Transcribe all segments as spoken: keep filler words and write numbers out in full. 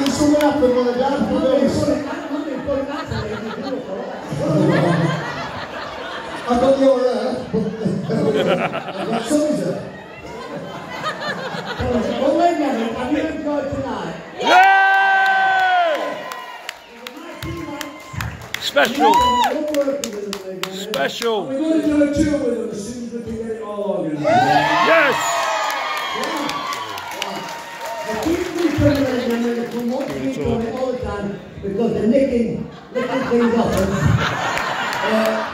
something happened when I died for this. I got your hair, but I've got some is it? Well, wait a minute, have you enjoyed tonight? Yeah! Special. Special. We're going to do a tour with them as soon as we can get it all organised. Yes! The people who come in and they come want to keep doing it all the time because they're nicking, nicking things off us. Uh,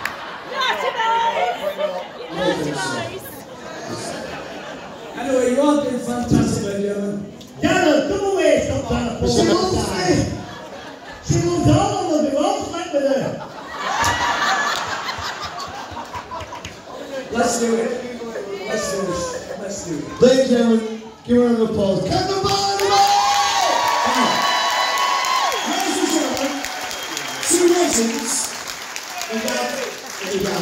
Anyway, you all did fantastic, gentlemen. Darren, come away, stop trying to pull She loves me. She loves all of us, we won't sleep with her. Let's do it. Let's do this. Let's do it. Ladies and gentlemen, give her a round of applause. Can the ball the ball! Ladies and gentlemen, two legends. And now, and now.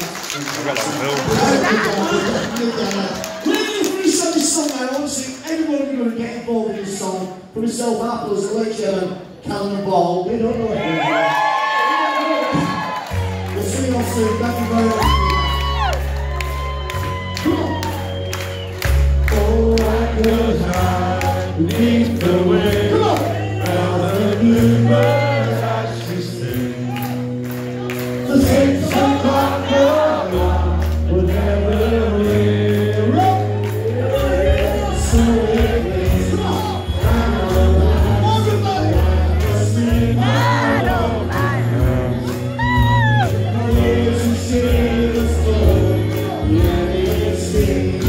Really, for this song, I want to see everybody going to get involved in this song. For myself, Apple, as the late gentleman, Callum Ball. We don't know what it is. We'll see you all soon. Thank you very much. Oh, I could hide beneath the wing of the bluebird as she sings. The six o'clock would never weary. So it is. I'm alone. Just in my own house. My ears and see the storm. Yeah, it seems.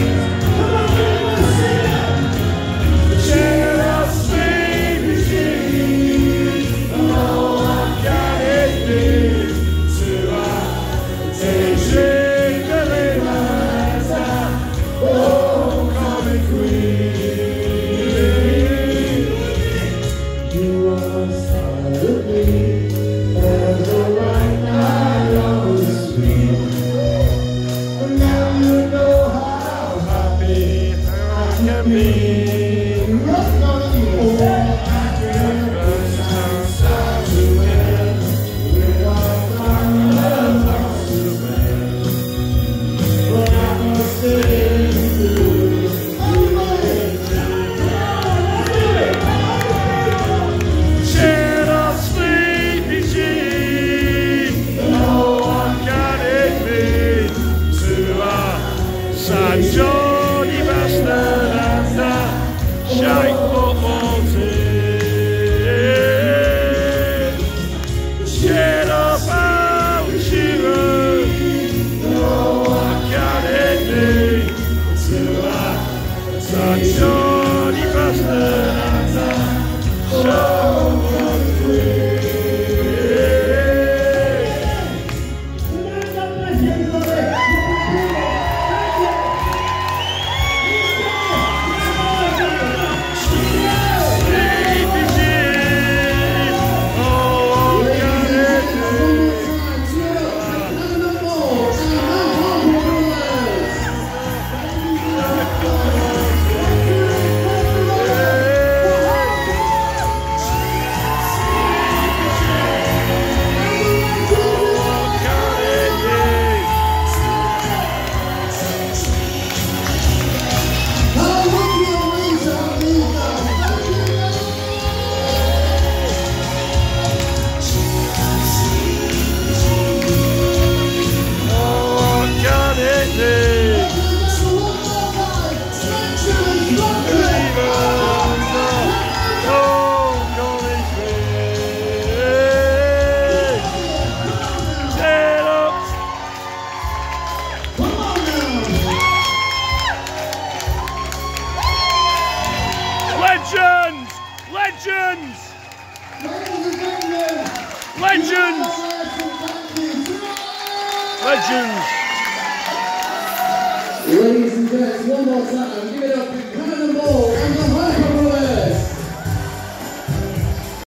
Legends! Legends! Legends! Legends! Ladies and gents, one more time, give it up for Cannonball and the